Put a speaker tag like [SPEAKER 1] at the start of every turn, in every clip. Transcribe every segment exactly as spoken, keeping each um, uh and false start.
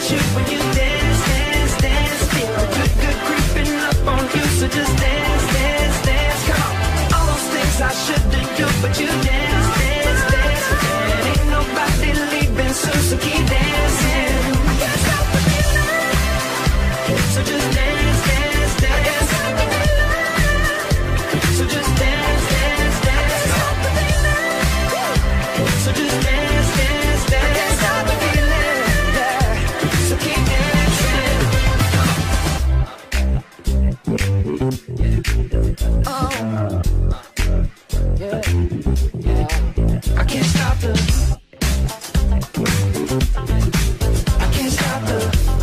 [SPEAKER 1] you when you dance, dance, dance. Feel the good, good creeping up on you, so just dance, dance, dance. Come on, all those things I shouldn't do, but you dance, dance, dance. And ain't nobody leaving soon, so keep dancing. I can't stop the feeling, so just dance, dance, dance. So just dance, dance, dance. So just dance, dance, dance. I can't stop the feeling, yeah. So keep dancing. Oh, yeah, yeah. I can't stop the. I can't stop the.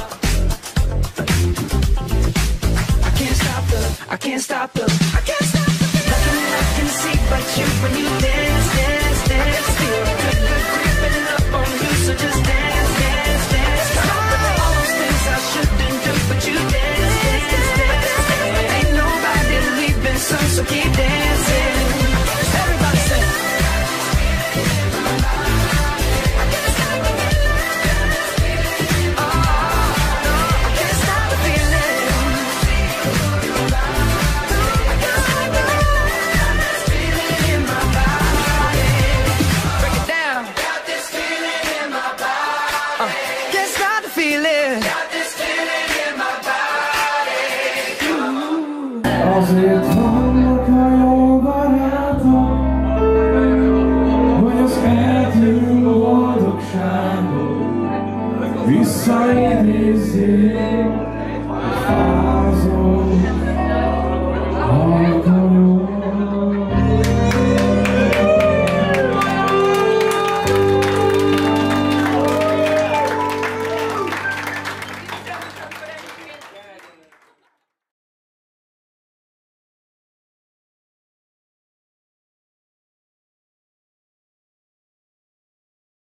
[SPEAKER 1] I can't stop the. I can't stop the. I can't stop the. Nothing I can see but you when you dance, dance, dance. Feel the good, good creeping up on you, so just dance, dance, dance. All those things I shouldn't do, but you dance, dance, dance. Ain't nobody leaving soon, so keep dancing.